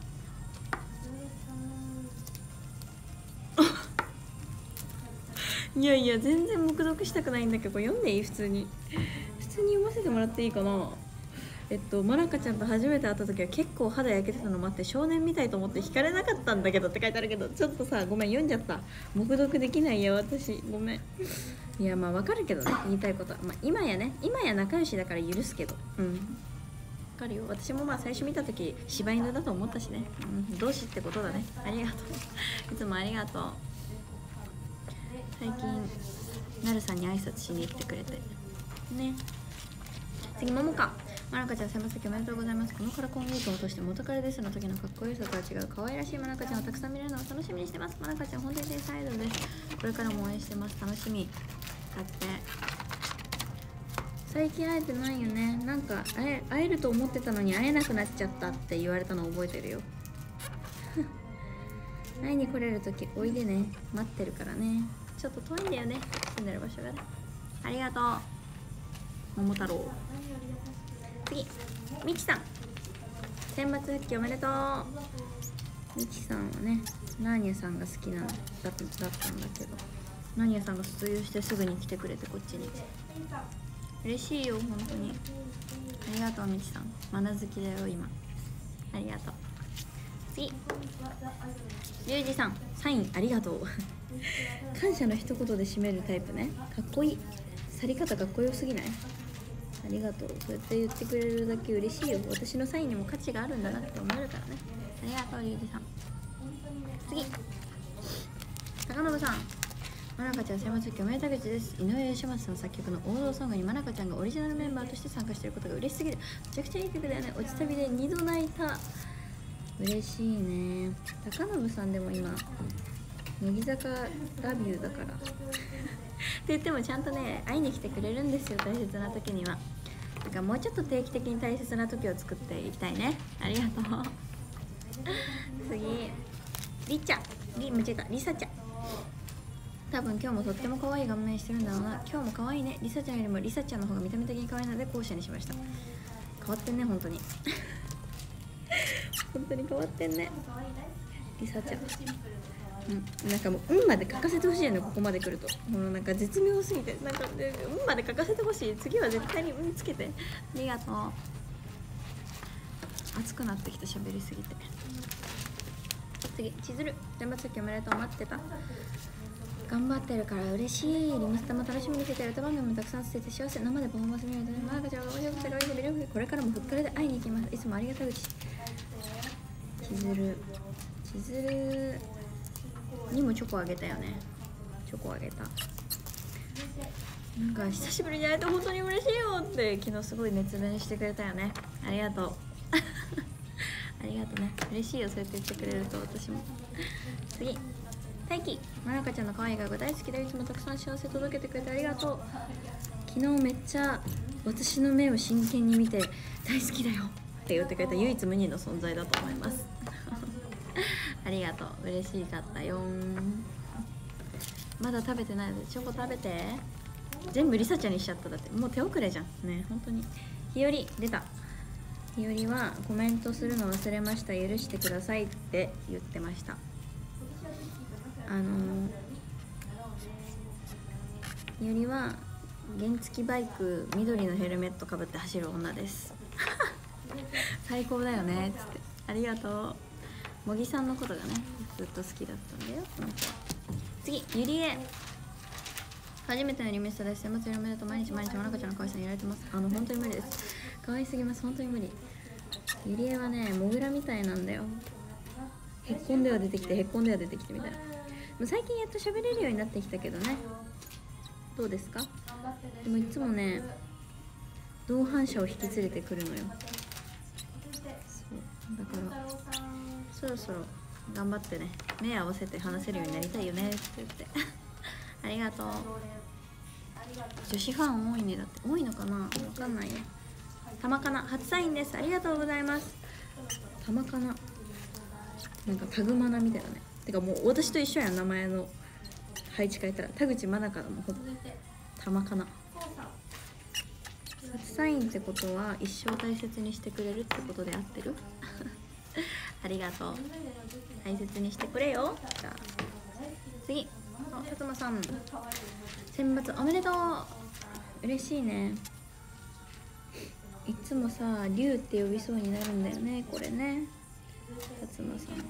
いやいや、全然黙読したくないんだけど、読んでいい？普通に普通に読ませてもらっていいかな。えっと、まなかちゃんと初めて会った時は結構肌焼けてたのもあって少年みたいと思って惹かれなかったんだけどって書いてあるけど、ちょっとさ、ごめん、読んじゃった。黙読できないよ私、ごめん。いや、まあわかるけどね、言いたいことは。まあ今やね、今や仲良しだから許すけど、うんわかるよ。私もまあ最初見た時柴犬だと思ったしね、うん、同志ってことだね。ありがとういつもありがとう。最近なるさんに挨拶しに行ってくれてね。次、ももか、まなかちゃん選抜先おめでとうございます。このカラコンウィークを通して元彼ですの時のかっこよさとは違う可愛らしいまなかちゃんをたくさん見れるのを楽しみにしてます。まなかちゃん本当に天才アイドルです。これからも応援してます。楽しみだって。最近会えてないよね。なんか会え、会えると思ってたのに会えなくなっちゃったって言われたのを覚えてるよ会いに来れる時おいでね、待ってるからね。ちょっと遠いんだよね、住んでる場所がね。ありがとう桃太郎。次、みちさん選抜復帰おめでとう。みちさんはね、ナーニャさんが好きなだだったんだけど、ナーニャさんが卒業してすぐに来てくれて、こっちに嬉しいよ本当に。ありがとうみちさん、マナ好きだよ今。ありがとう。次、リュウジさん、サインありがとう感謝の一言で締めるタイプね。かっこいい。去り方かっこよすぎない？ありがとう。そうやって言ってくれるだけ嬉しいよ。私のサインにも価値があるんだなって思えるからね。ありがとうリュウジさん。次、高信さん、まなかちゃん選抜復帰おめでた口です。井上義正さん作曲の王道ソングにまなかちゃんがオリジナルメンバーとして参加していることが嬉しすぎる。めちゃくちゃいい曲だよね。落ち旅でにど泣いた。嬉しいね。高信さんでも今乃木坂ラビューだからって言ってもちゃんとね会いに来てくれるんですよ、大切な時には。だからもうちょっと定期的に大切な時を作っていきたいね。ありがとう次、りっちゃり間違えたりさちゃん、多分今日もとっても可愛い顔面してるんだろうな。今日も可愛いね。りさちゃんよりもりさちゃんの方が見た目的に可愛いので後者にしました。変わってんね本当に本当に変わってんねりさちゃん。うん、なんかもう「うん」まで書かせてほしいよね、ここまで来ると。もうなんか絶妙すぎて、なんか「うん」まで書かせてほしい。次は絶対に「うん」つけて。ありがとう。熱くなってきた、喋りすぎて。次、千鶴選抜復帰おめでとう。待ってた。頑張ってるから嬉しい。リミスタも楽しみにしてて、歌番組もたくさん捨てて幸せ。生でパフォーマンス見るので、まなかちゃんが面白くて可愛いで魅力。これからもふっかるで会いに行きます。いつもありがたうち。千鶴千鶴にもチョコあげたよね。チョコあげた。なんか久しぶりに会えて本当に嬉しいよって昨日すごい熱弁してくれたよね。ありがとうあありがとうね。嬉しいよ、そうやって言ってくれると。私も次、大輝、まなかちゃんの可愛い顔が大好きで、いつもたくさん幸せ届けてくれてありがとう。昨日めっちゃ私の目を真剣に見て大好きだよって言ってくれた唯一無二の存在だと思いますありがとう、嬉しかったよ。まだ食べてないのでチョコ食べて。全部リサちゃんにしちゃった。だってもう手遅れじゃんね、本当に。ひより出た。ひよりはコメントするの忘れました、許してくださいって言ってました。あのー、ひよりは原付バイク緑のヘルメットかぶって走る女です最高だよねっつって。ありがとう。茂木さんのことがねずっと好きだったんだよ。次、ゆりえ、初めてのリメストです。先末おめでとう。毎日毎日まなかちゃんの可愛さにやられてます。あの本当に無理です。可愛すぎます、本当に無理。ゆりえはねモグラみたいなんだよ。へっこんでは出てきてへっこんでは出てきてみたいな。もう最近やっと喋れるようになってきたけどね。どうですか？でもいつもね同伴者を引き連れてくるのよ。そうだからそろそろ頑張ってね目合わせて話せるようになりたいよねって言ってありがとう。女子ファン多いね。だって多いのかな、わかんないね。たまかな初サインです。ありがとうございます。たまかななんかタグマナみたいなね。てかもう私と一緒やん、名前の配置変えたら。田口まなかのもほぼたまかな。初サインってことは一生大切にしてくれるってことで合ってるありがとう、大切にしてくれよ。じゃあ次、あ、さつまさん選抜おめでとう。嬉しいね。いつもさリュウって呼びそうになるんだよね、これね。さつまさん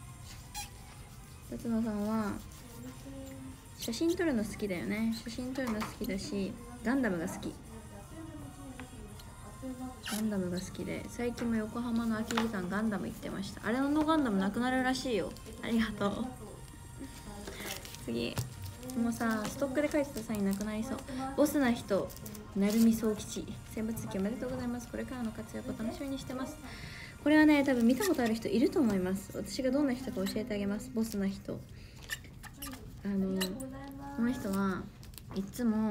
さつまさんは写真撮るの好きだよね。写真撮るの好きだしガンダムが好き。ガンダムが好きで最近も横浜の空き時間ガンダム行ってました。あれのガンダムなくなるらしいよ。ありがとう次、もうさストックで書いてたサインなくなりそう。ボスな人成海宗吉、選抜月おめでとうございます。これからの活躍を楽しみにしてます。これはね多分見たことある人いると思います。私がどんな人か教えてあげます。ボスな人、あのこの人はいつも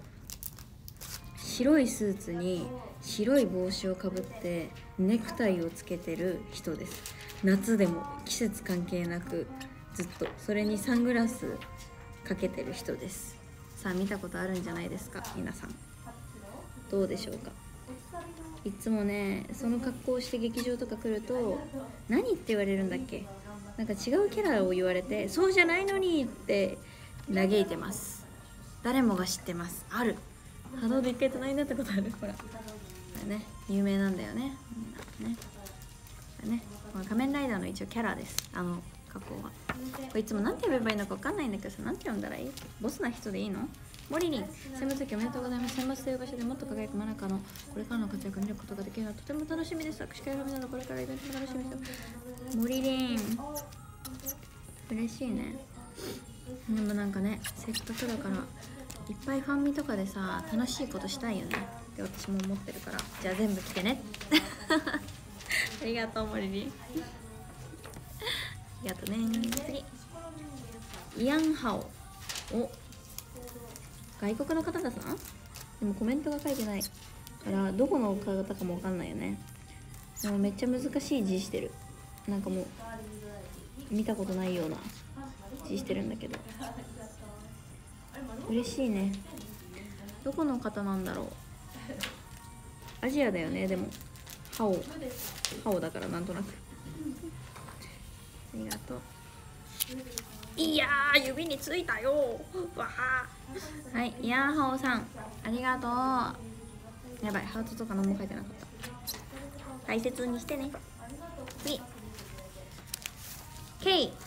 白いスーツに白い帽子をかぶってネクタイをつけてる人です。夏でも季節関係なくずっとそれにサングラスかけてる人です。さあ見たことあるんじゃないですか皆さん。どうでしょうか。いつもねその格好をして劇場とか来ると何って言われるんだっけ、なんか違うキャラを言われてそうじゃないのにって嘆いてます。誰もが知ってます。ある波動で一回隣になったことある。ほらこれね有名なんだよねみんなね。これねこの仮面ライダーの一応キャラです。あの加工はこれいつも何て呼べばいいのか分かんないんだけどさ、何て呼んだらいい？ボスな人でいいの？モリリン、選抜時おめでとうございます。選抜という場所でもっと輝くマナカのこれからの活躍を見ることができるのはとても楽しみです。握手会のみなのこれからイベントも楽しみです。モリリン嬉しいね。でもなんかねせっかくだからいっぱいファンミとかでさ楽しいことしたいよねって私も思ってるから、じゃあ全部来てねありがとうモリリンありがとうね。次、イアンハオ、お外国の方ださん。でもコメントが書いてないからどこの方かもわかんないよね。でもめっちゃ難しい字してる。なんかもう見たことないような字してるんだけど嬉しいね。どこの方なんだろう。アジアだよね。でもハオハオだからなんとなく。ありがとう。いやー指についたよわー。はい、イヤーハオさんありがとう。やばいハートとか何も書いてなかった。大切にしてね。次、ケイ、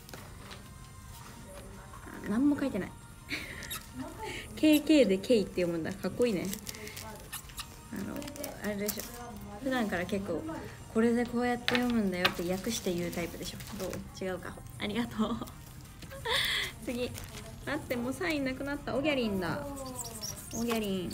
何も書いてないケーケー でケイって読むんだ。かっこいいね。あのあれでしょ、普段から結構これでこうやって読むんだよって訳して言うタイプでしょ。どう？違うか。ありがとう次、待ってもうサインなくなった。オギャリンだ。オギャリン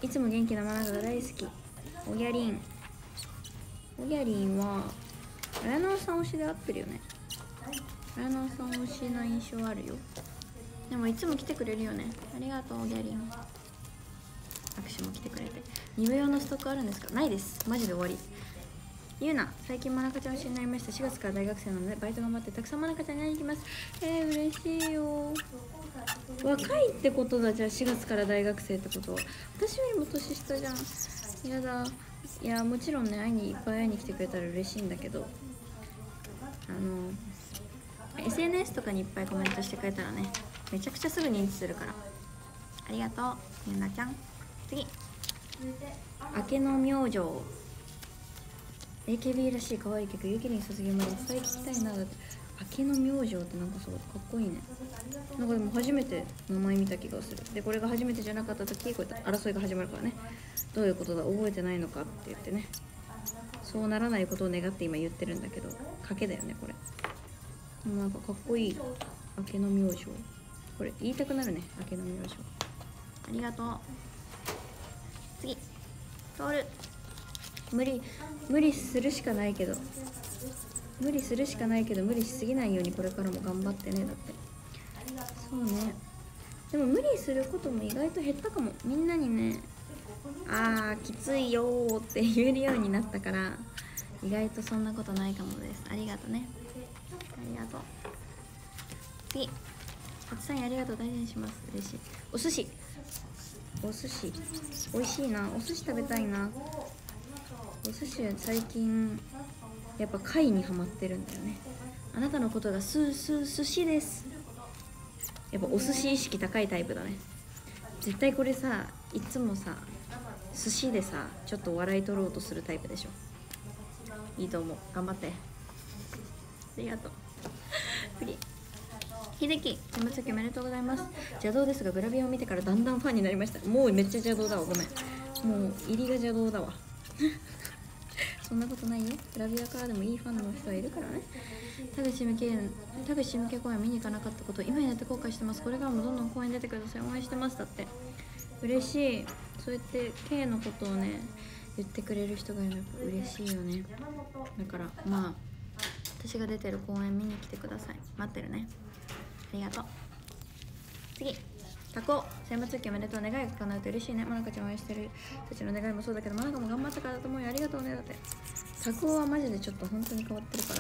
いつも元気なマナが大好き。おぎゃりんおぎゃりんはあやなおさん推しで合ってるよね。あやなおさん推しな印象あるよ。でもいつも来てくれるよね。ありがとうおぎゃりん。握手も来てくれて。に部用のストックあるんですか？ないです、マジで終わり。ゆうな、最近まなかちゃん推しになりました。しがつから大学生なのでバイト頑張ってたくさんまなかちゃんに会いに行きます。えー、嬉しいよ。若いってことだ。じゃあしがつから大学生ってことは私よりも年下じゃん。やだ。いやもちろんね、会いにいっぱい会いに来てくれたら嬉しいんだけど、あの エスエヌエス とかにいっぱいコメントしてくれたらね、めちゃくちゃすぐ認知するから。ありがとうゆうなちゃん。次、明けの明星 エーケービー らしい可愛い曲、ゆきりん卒業まで伝え聞きたいな。だって明けの明星ってなんかそうかっこいいね。なんかでも初めて名前見た気がする。でこれが初めてじゃなかった時、こうやって争いが始まるからね。どういうことだ、覚えてないのかって言ってね、そうならないことを願って今言ってるんだけど、賭けだよねこれ。でもなんかかっこいい。明けの明星、これ言いたくなるね。明けの明星、ありがとう。次、トール。無理無理するしかないけど無理するしかないけど無理しすぎないようにこれからも頑張ってね。だってそうね。でも無理することも意外と減ったかも。みんなにね、あーきついよーって言えるようになったから、意外とそんなことないかもです。ありがとね。ありがとう。次、たつさんありがとう、大事にします。嬉しい。お寿司お寿司美味しいな。お寿司食べたいな。お寿司最近やっぱ貝にハマってるんだよね。あなたのことがすす寿司です。やっぱお寿司意識高いタイプだね。絶対これさ、いつもさ寿司でさちょっと笑い取ろうとするタイプでしょ。いいと思う、頑張って。ありがとう。次、秀樹、山崎おめでとうございます。邪道ですがグラビアを見てからだんだんファンになりました。もうめっちゃ邪道だわ、ごめん。もう入りが邪道だわ。そんなことないよ。グラビアからでもいいファンの人はいるからね。田口向け田口向け公演見に行かなかったこと今になって後悔してます。これからもどんどん公演出てください。応援してます。だって嬉しい。そうやって K のことをね言ってくれる人がいるのやっぱ嬉しいよね。だからまあ私が出てる公演見に来てください。待ってるね。ありがとう。次、タコ、選抜期おめでとう。願いが叶うと嬉しいね。まなかちゃんを応援してるたちの願いもそうだけど、まなかも頑張ったからだと思うよ。ありがとうね。だってタコはマジでちょっと本当に変わってるから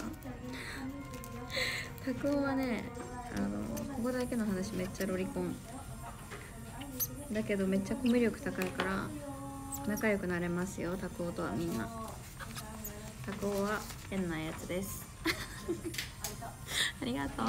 タコはね、あのここだけの話めっちゃロリコンだけどめっちゃコミュ力高いから仲良くなれますよ。タコとはみんな。タコは変なやつですありがとう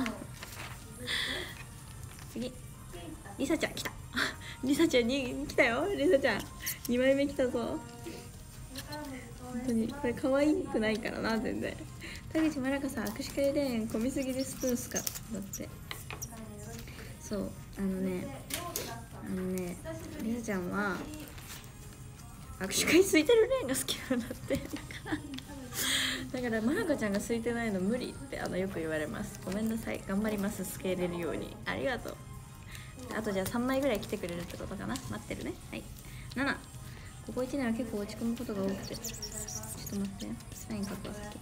次、リサちゃん来たリサちゃんに来たよ。リサちゃんにまいめ来たぞ。本当にこれ可愛くないからな全然。田口まらかさん、握手会レーン混みすぎでスプーンすか。だってそうあのねあのねリサちゃんは握手会空いてるレーンが好きなんだってだからだからまなかちゃんが空いてないの無理ってあのよく言われます。ごめんなさい、頑張ります。スケーれるように。ありがとう。あとじゃあさんまいぐらい来てくれるってことかな。待ってるね。はい。なな、ここいちねんは結構落ち込むことが多くて、ちょっと待ってね、サイン書くわ先。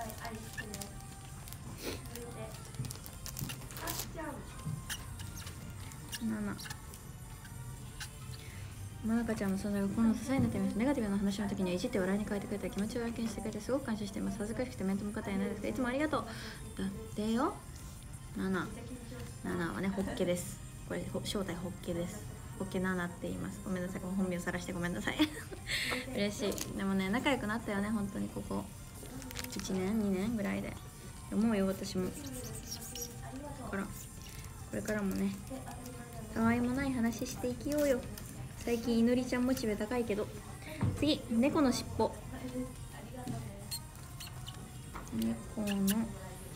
なな、まなかちゃんの存在が心の支えになっています。ネガティブな話の時にはいじって笑いに変えてくれた気持ちを拝見してくれてすごく感謝しています。恥ずかしくて面と向かってはいないですがいつもありがとう。だってよ。なな、ななはねホッケです。これ正体ホッケです。ホッケななって言います。ごめんなさい、本名さらしてごめんなさい嬉しい。でもね仲良くなったよね本当に。ここいちねんにねんぐらいで思うよ私も。だからこれからもねたわいもない話していきようよ。最近いのりちゃんモチベ高いけど。次、猫のしっぽ。猫のしっ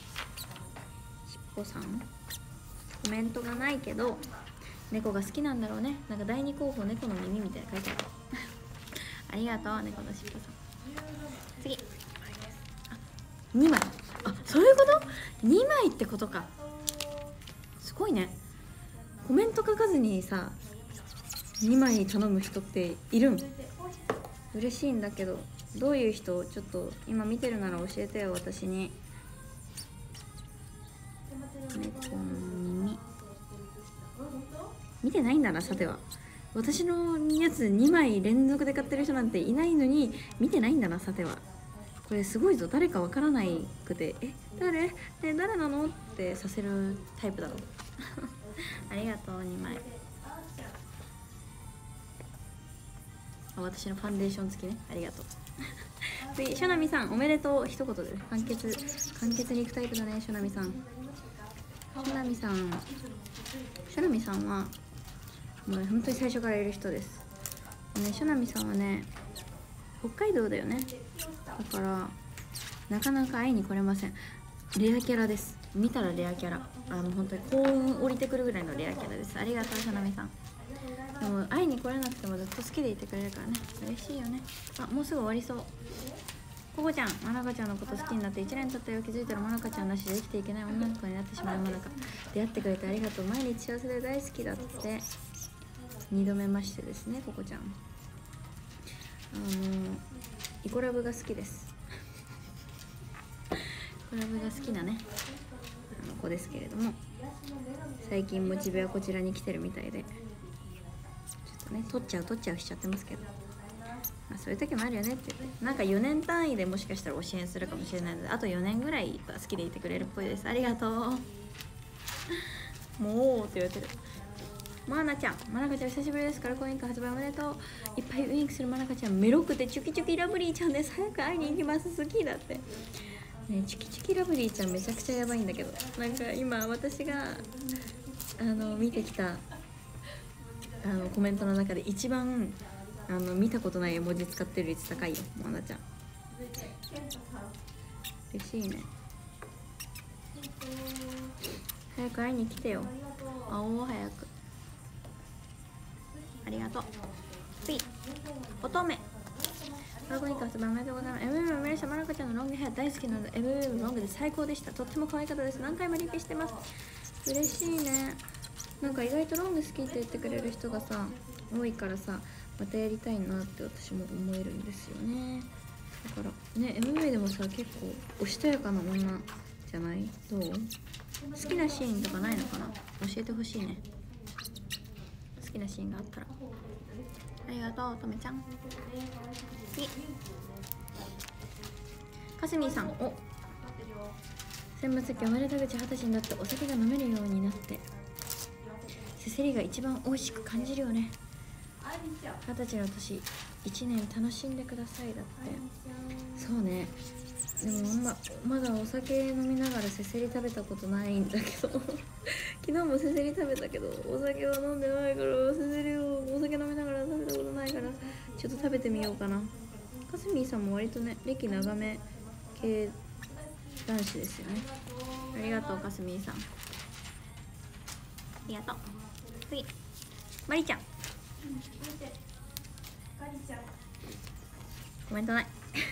ぽさん、コメントがないけど猫が好きなんだろうね。なんかだいに候補猫の耳みたいな書いてあるありがとう猫のしっぽさん。次、あにまい。あ、そういうこと？にまいってことか。すごいね。コメント書かずにさにまい頼む人っているん？嬉しいんだけど、どういう人ちょっと今見てるなら教えてよ私に。猫耳見てないんだな。さては私のやつにまい連続で買ってる人なんていないのに見てないんだな。さてはこれすごいぞ。誰かわからないくてえ誰、ね、誰なのってさせるタイプだろありがとうにまい。あ、私のファンデーション付きね。ありがとう次、ショナミさんおめでとう。一言で簡潔簡潔にいくタイプだね。ショナミさんショナミさんショナミさんはもう本当に最初からいる人です、ね、ショナミさんはね北海道だよね。だからなかなか会いに来れません。レアキャラです。見たらレアキャラ、あの本当に幸運降りてくるぐらいのレアキャラです。ありがとうショナミさん。でも会いに来れなくてもずっと好きでいてくれるからね、嬉しいよね。あ、もうすぐ終わりそう。ココちゃん、まなかちゃんのこと好きになっていちねん経ったよ。気づいたらまなかちゃんなしで生きていけない女の子になってしまうまなか。出会ってくれてありがとう。毎日幸せで大好きだって。にどめましてですね、ココちゃん。あのイコラブが好きですイコラブが好きなねあの子ですけれども、最近モチベはこちらに来てるみたいで、ちょっとね取っちゃう取っちゃうしちゃってますけど、まあ、そういう時もあるよねって言って、なんかよねん単位でもしかしたら支援するかもしれないので、あとよねんぐらいは好きでいてくれるっぽいです。ありがとうもうって言われてる。まなちゃん、まなかちゃん久しぶりですからコイン化発売おめでとう。いっぱいウインクするまなかちゃん、メロくてチュキチュキラブリーちゃんです。早く会いに行きます。好きだってね。チュキチュキラブリーちゃんめちゃくちゃやばいんだけど、なんか今私があの見てきたあのコメントの中で一番あの見たことない絵文字使ってる率高いよ、まなちゃん。嬉しいね。早く会いに来てよ。会おう早く。ありがとう。ピ乙女ラゴニカ発売おめでとうございます。 エムエム メリシャまなかちゃんのロングヘア大好きなので エムエム ロングで最高でした。とっても可愛かったです。何回もリピしてます。嬉しいね。なんか意外とロング好きって言ってくれる人がさ多いからさ、またやりたいなって私も思えるんですよね。だからね エムエム でもさ結構おしとやかな女じゃない？どう？好きなシーンとかないのかな？教えてほしいね。好きなシーンがあったら。ありがとうとめちゃん。次かすみさん、お選抜期生まれた口二十歳になってお酒が飲めるようになってせせりが一番美味しく感じるよね。二十歳の年一年楽しんでくださいだって。そうね。でもあんままだお酒飲みながらせせり食べたことないんだけど昨日もせせり食べたけどお酒は飲んでないからせせりをお酒飲みながら食べたことないからちょっと食べてみようかな。かすみーさんも割とね歴長め系男子ですよね。ありがとうかすみーさん。ありがとう。次まりちゃんコメントない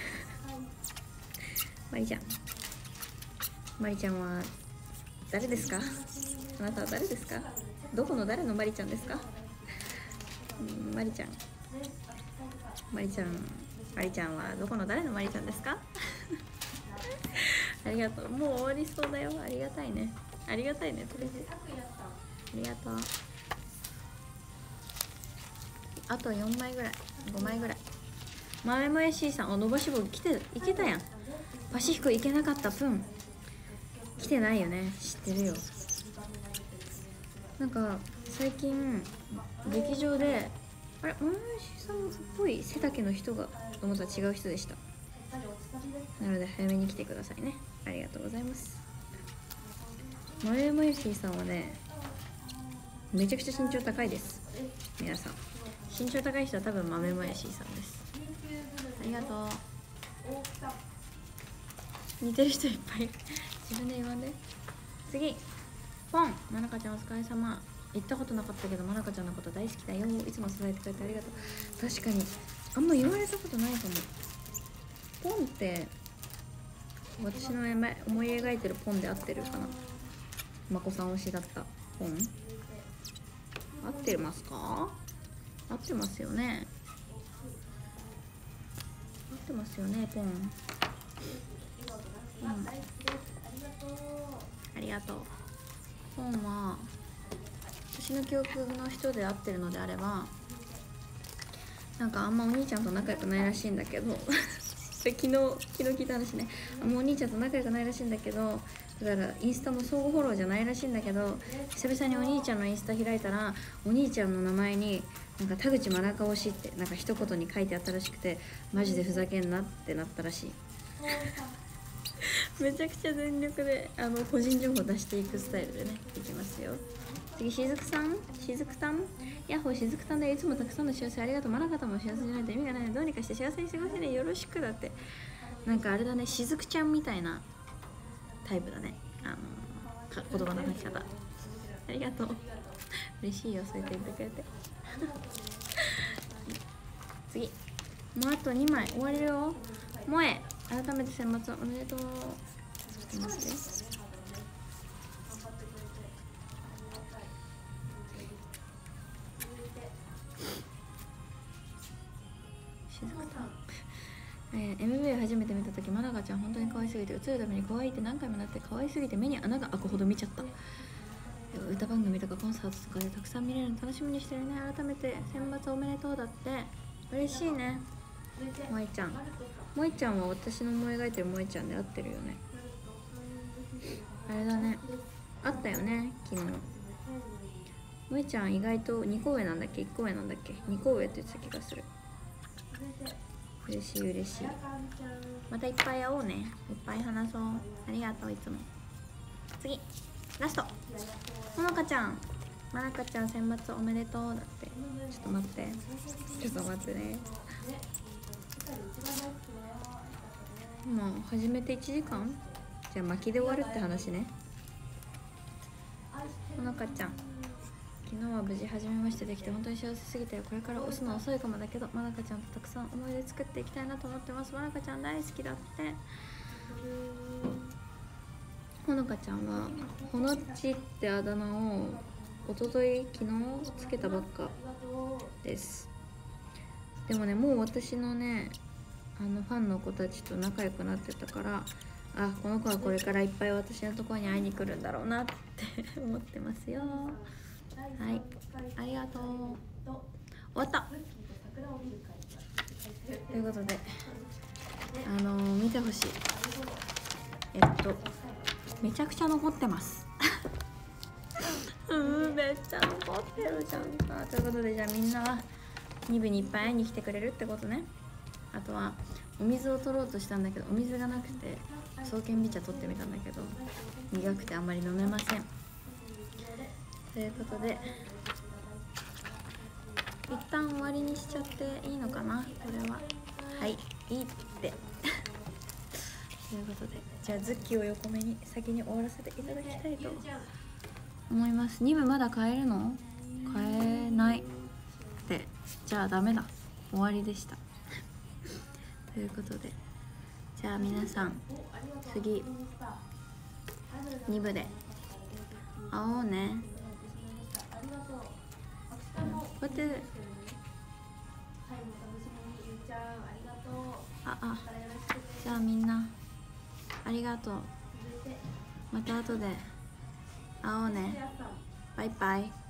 まりちゃんまりちゃんは誰ですか？あなたは誰ですか？どこの誰のまりちゃんですか？うん、まりちゃんまりちゃんまりちゃんはどこの誰のまりちゃんですか？ありがとう。もう終わりそうだよ。ありがたいね。ありがたいね。とりあえずありがとう。あとよんまいぐらいごまいぐらい。まめもやしーさん、お伸ばし棒来ていけたやん。パシフィコ行けなかった分来てないよね。知ってるよ。なんか最近劇場であれまめもやしーさんっぽい背丈の人がと思ったら違う人でした。なので早めに来てくださいね。ありがとうございます。まめもやしーさんはねめちゃくちゃ身長高いです。皆さん身長高い人は多分まめもやしーさんです。ありがとう。似てる人いっぱい自分で言わんで。次ポンまなかちゃんお疲れ様。行ったことなかったけどまなかちゃんのこと大好きだよ。いつも支えてくれてありがとう。確かにあんま言われたことないかも。ポンって私の思い描いてるポンで合ってるかな。まこさん推しだったポン合ってますか？ 合ってますよね。合ってますよね、ポン。うん、ありがとう。ポンは私の記憶の人で合ってるのであれば、なんかあんまお兄ちゃんと仲良くないらしいんだけど昨日昨日聞いた話ね。あんまお兄ちゃんと仲良くないらしいんだけど、だからインスタも相互フォローじゃないらしいんだけど、久々にお兄ちゃんのインスタ開いたら、お兄ちゃんの名前になんか田口真中推しってなんか一言に書いてあったらしくて、マジでふざけんなってなったらしいめちゃくちゃ全力であの個人情報出していくスタイルでね、いきますよ。次、しずくさん、しずくさん、ヤッホー、しずくさんでいつもたくさんの幸せありがとう。まなかたも幸せじゃないと意味がないので、どうにかして幸せに過ごせね、よろしくだって。なんかあれだね、しずくちゃんみたいなタイプだね、あの言葉の書き方。ありがとう、嬉しいよ、そう言って言ってくれて次、もうあとにまい終われるよ。萌え、改めて選抜おめでとう。ちょっと待って、えー、エムブイ を初めて見た時、まなかちゃん本当に可愛すぎて、映るために可愛いって何回もなって、可愛すぎて目に穴が開くほど見ちゃった。歌番組とかコンサートとかでたくさん見れるの楽しみにしてるね。改めて選抜おめでとうだって。嬉しいね、萌えちゃん。萌えちゃんは私の思い描いてる萌えちゃんで合ってるよね。あれだね、あったよね昨日。萌えちゃん意外とにこ上なんだっけ、いっこ上なんだっけ、にこ上って言ってた気がする。嬉しい嬉しい。またいっぱい会おうね、いっぱい話そう。ありがとう、いつも。次、ラスト、ほのかちゃん。まなかちゃん選抜おめでとうだって。ちょっと待って、ちょっと待ってね。もう始めていちじかん、じゃあ巻きで終わるって話ね。ほのかちゃん、昨日は無事初めましてできて本当に幸せすぎて、これから押すの遅いかもだけど、まなかちゃんとたくさん思い出作っていきたいなと思ってます。まなかちゃん大好きだって。ほのかちゃんはほのっちってあだ名をおととい昨日つけたばっかです。でもね、もう私のねあのファンの子たちと仲良くなってたから、あ、この子はこれからいっぱい私のところに会いに来るんだろうなって思ってますよ。はい、ありがとう。終わった。ということで、あのー、見てほしい。えっとめちゃくちゃ残ってますうんめっちゃ残ってるじゃんか。ということで、じゃあみんなはに部にいっぱい会いに来てくれるってことね。あとはお水を取ろうとしたんだけど、お水がなくて爽健美茶取ってみたんだけど苦くてあんまり飲めません。ということで一旦終わりにしちゃっていいのかな、これは。はい、いいってということで、じゃあズッキーを横目に先に終わらせていただきたいと思います。に部まだ買えるの？買えないって、じゃあダメだ、終わりでしたということで、じゃあ皆さん次に部で会おうね。こうやってああじゃあみんなありがとう。また後で会おうね。バイバイ。